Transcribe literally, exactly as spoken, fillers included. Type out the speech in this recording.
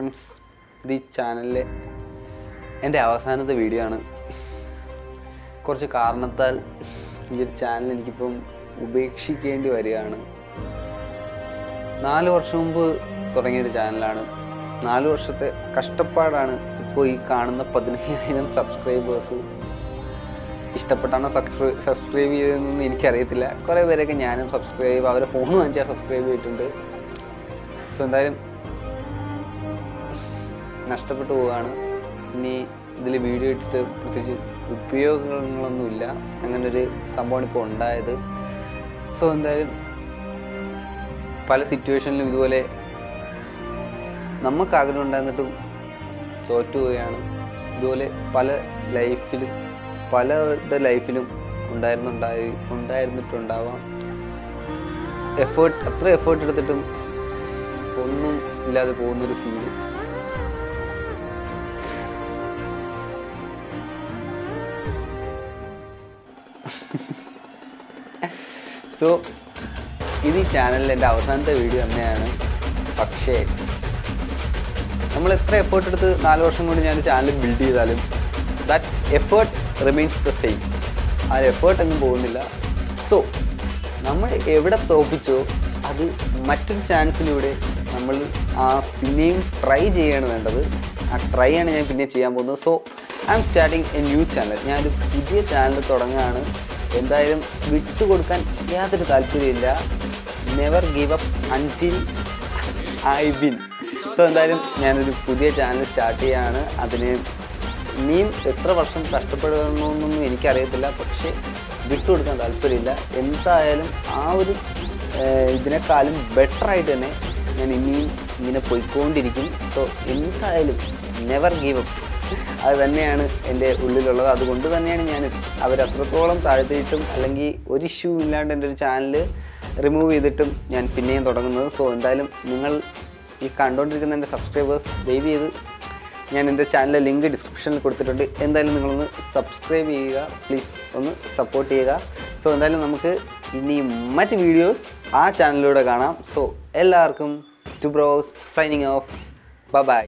Friends, ഇത് ഈ ചാനലിലെ എൻ്റെ അവസാനത്തെ വീഡിയോ ആണ്. കുറച്ച് കാരണത്താൽ ഈ ഒരു ചാനൽ എനിക്കിപ്പം ഉപേക്ഷിക്കേണ്ടി വരികയാണ്. നാല് വർഷം മുമ്പ് തുടങ്ങിയൊരു ചാനലാണ്. നാല് വർഷത്തെ കഷ്ടപ്പാടാണ് ഇപ്പോൾ ഈ കാണുന്ന പതിനയ്യായിരം സബ്സ്ക്രൈബേഴ്സ്. ഇഷ്ടപ്പെട്ടാണോ സബ്സ്ക്രൈ സബ്സ്ക്രൈബ് ചെയ്തതെന്നൊന്നും എനിക്കറിയത്തില്ല. കുറേ പേരൊക്കെ ഞാനും സബ്സ്ക്രൈബ് അവരെ ഫോൺ വാങ്ങിച്ചാൽ സബ്സ്ക്രൈബ് ചെയ്തിട്ടുണ്ട്. സോ എന്തായാലും നഷ്ടപ്പെട്ടു പോവുകയാണ്. ഇനി ഇതിൽ വീഡിയോ ഇട്ടിട്ട് പ്രത്യേകിച്ച് ഉപയോഗങ്ങളൊന്നുമില്ല. അങ്ങനൊരു സംഭവമാണ് ഇപ്പോൾ ഉണ്ടായത്. സോ എന്തായാലും പല സിറ്റുവേഷനിലും ഇതുപോലെ നമുക്ക് ആഗ്രഹം ഉണ്ടായിരുന്നിട്ടും തോറ്റുപോവുകയാണ്. ഇതുപോലെ പല ലൈഫിലും പലരുടെ ലൈഫിലും ഉണ്ടായിരുന്നുണ്ടായി ഉണ്ടായിരുന്നിട്ടുണ്ടാവാം. എഫേർട്ട് അത്ര എഫേർട്ട് എടുത്തിട്ടും ഒന്നും ഇല്ലാതെ പോകുന്നൊരു ഫീല്. സോ ഇത് ഈ ചാനലിൽ എൻ്റെ അവസാനത്തെ വീഡിയോ തന്നെയാണ്. പക്ഷേ നമ്മൾ എത്ര എഫേർട്ട് എടുത്ത് നാല് വർഷം കൊണ്ട് ഞാൻ ചാനൽ ബിൽഡ് ചെയ്താലും that effort remains the same. ആ എഫേർട്ട് ഒന്നും പോകുന്നില്ല. സോ നമ്മൾ എവിടെ തോപ്പിച്ചോ അത് മറ്റൊരു ചാൻസിലൂടെ നമ്മൾ ആ പിന്നെയും ട്രൈ ചെയ്യാണ് വേണ്ടത്. ആ ട്രൈ ആണ് ഞാൻ പിന്നെ ചെയ്യാൻ പോകുന്നത്. So I am starting a new channel. ഞാനൊരു പുതിയ ചാനൽ തുടങ്ങുകയാണ്. എന്തായാലും വിട്ടുകൊടുക്കാൻ യാതൊരു താല്പര്യമില്ല. Never give up until I win. So എന്തായാലും ഞാനൊരു പുതിയ ചാനൽ സ്റ്റാർട്ട് ചെയ്യുകയാണ്. അതിന് ഇനിയും എത്ര വർഷം കഷ്ടപ്പെടണമെന്നൊന്നും എനിക്കറിയത്തില്ല. പക്ഷേ വിട്ടുകൊടുക്കാൻ താല്പര്യമില്ല. എന്തായാലും ആ ഒരു ഇതിനേക്കാളും ബെറ്ററായിട്ട് തന്നെ ഞാൻ ഇനിയും ഇങ്ങനെ പോയിക്കൊണ്ടിരിക്കും. സോ എന്തായാലും നെവർ ഗീവ് അപ്പ്. അത് തന്നെയാണ് എൻ്റെ ഉള്ളിലുള്ളത്. അതുകൊണ്ട് തന്നെയാണ് ഞാൻ അവരത്രത്തോളം താഴ്ത്തിയിട്ടും അല്ലെങ്കിൽ ഒരു ഇഷ്യൂ ഇല്ലാണ്ട് എൻ്റെ ഒരു ചാനൽ റിമൂവ് ചെയ്തിട്ടും ഞാൻ പിന്നെയും തുടങ്ങുന്നത്. സോ എന്തായാലും നിങ്ങൾ ഈ കണ്ടുകൊണ്ടിരിക്കുന്ന എൻ്റെ സബ്സ്ക്രൈബേഴ്സ് ദയവ് ചെയ്ത് ഞാൻ എൻ്റെ ചാനലിലെ ലിങ്ക് ഡിസ്ക്രിപ്ഷനിൽ കൊടുത്തിട്ടുണ്ട്. എന്തായാലും നിങ്ങളൊന്ന് സബ്സ്ക്രൈബ് ചെയ്യുക പ്ലീസ്, ഒന്ന് സപ്പോർട്ട് ചെയ്യുക. സോ എന്തായാലും നമുക്ക് ഇനി മറ്റ് വീഡിയോസ് ആ ചാനലിലൂടെ കാണാം. സോ എല്ലാവർക്കും two bros signing off. Bye by.